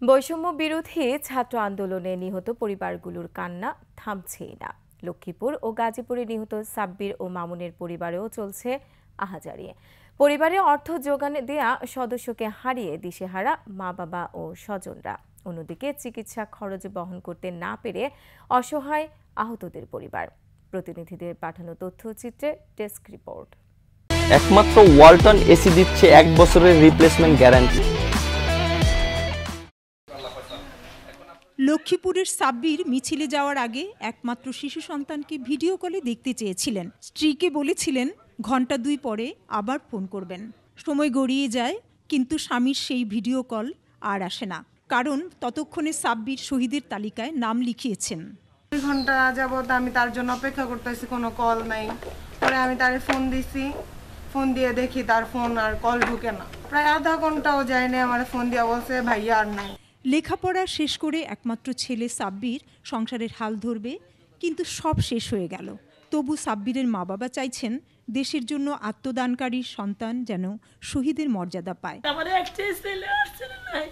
বৈষম্য বিরোধী ছাত্র আন্দোলনে নিহত পরিবারগুলোর কান্না থামছেই না। লক্ষ্মীপুর ও গাজীপুরে নিহত সাব্বির ও মামুনের পরিবারেও চলছে আহাজারি। পরিবারে অর্থ যোগান দেয়া সদস্যকে হারিয়ে দিশেহারা মা বাবা ও স্বজনরা। অন্যদিকে চিকিৎসা খরচ বহন করতে না পেরে অসহায় আহতদের পরিবার। প্রতিনিধিদের পাঠানো তথ্যচিত্রে ডেস্ক রিপোর্ট। একমাত্র ওয়ালটন এসি দিচ্ছে 1 বছরের রিপ্লেসমেন্ট গ্যারান্টি। লক্ষ্মীপুরের সাব্বির মিছিলে যাওয়ার আগে একমাত্র শিশু সন্তানকে ভিডিও কলে দেখতে চেয়েছিলেন। স্ত্রীকে বলেছিলেন ঘন্টা 2 পরে আবার ফোন করবেন। সময় গড়িয়ে যায়, কিন্তু স্বামীর সেই ভিডিও কল আর আসে না, কারণ ততক্ষণে সাব্বির শহীদের তালিকায় নাম লিখিয়েছেন। 2 ঘন্টা যাবত আমি তার জন্য অপেক্ষা করতেছি, কোনো কল নাই। পরে আমি তার ফোন দিছি, ফোন দিয়ে দেখি তার ফোন আর কল ঢুকে না। প্রায় আধা ঘন্টাও যায়নি, আমার ফোন দিয়ে বলছে ভাইয়া আর নাই। লেখাপড়া শেষ করে একমাত্র ছেলে সাব্বির সংসারের হাল ধরবে, কিন্তু সব শেষ হয়ে গেল। তবু সাব্বিরের মা বাবা চাইছেন দেশের জন্য আত্মদানকারী সন্তান যেন শহীদের মর্যাদা পায়। আমার একটাই ছেলে আছে না, নাই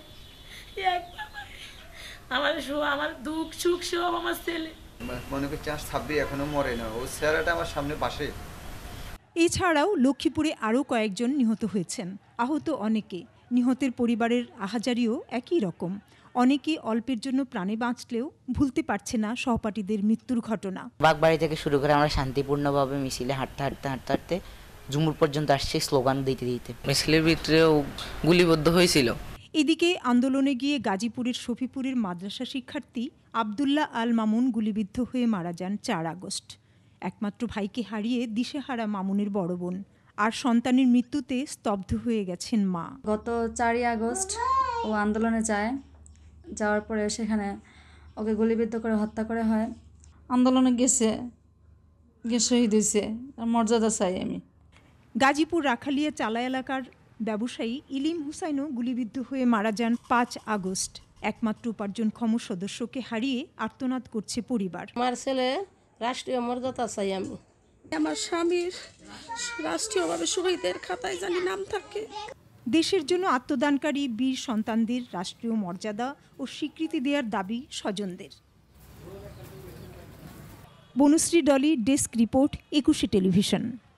আমার দুঃখ সুখ সব আমার ছেলে। মনে করছি সাব্বির এখনো মরে না, ও ছেলেটা আমার সামনে পাশে। এছাড়াও লক্ষ্মীপুরে আরও কয়েকজন নিহত হয়েছেন। আহত অনেকে। নিহতের পরিবারের আহাজারিও একই রকম। অনেকে অল্পের জন্য প্রাণে বাঁচলেও ভুলতে পারছে না সহপাঠীদের মৃত্যুর ঘটনা। বাগবাড়ি থেকে শুরু করে আমরা শান্তিপূর্ণভাবে মিছিলে হাঁটতে জুমুর পর্যন্ত আসছে, স্লোগান দিতে দিতে। মিছিলের ভিতরেও গুলিবদ্ধ হয়েছিল। এদিকে আন্দোলনে গিয়ে গাজীপুরের শফিপুরের মাদ্রাসা শিক্ষার্থী আবদুল্লাহ আল মামুন গুলিবিদ্ধ হয়ে মারা যান 4 আগস্ট। একমাত্র ভাইকে হারিয়ে দিশেহারা মামুনের বড় বোন, আর সন্তানের মৃত্যুতে স্তব্ধ হয়ে গেছেন মা। গত 4 আগস্ট ও আন্দোলনে যাওয়ার পরে সেখানে ওকে গুলিবিদ্ধ করে হত্যা করা হয়। আন্দোলনে গিয়ে শহীদ হয়েছে, মর্যাদা চাই আমি। গাজীপুর রাখালিয়া চালা এলাকার ব্যবসায়ী ইলিম হুসাইনও গুলিবিদ্ধ হয়ে মারা যান 5 আগস্ট। একমাত্র উপার্জনক্ষম সদস্যকে হারিয়ে আর্তনাদ করছে পরিবার। আমার ছেলে রাষ্ট্রীয় মর্যাদা চাই আমি। আমার স্বামীর রাষ্ট্রীয়ভাবে শহীদের খাতায় জানি নাম থাকে। দেশের জন্য আত্মদানকারী বীর সন্তানদের রাষ্ট্রীয় মর্যাদা ও স্বীকৃতি দেওয়ার দাবি স্বজনদের। Banushri Dolly, desk report, 21 television.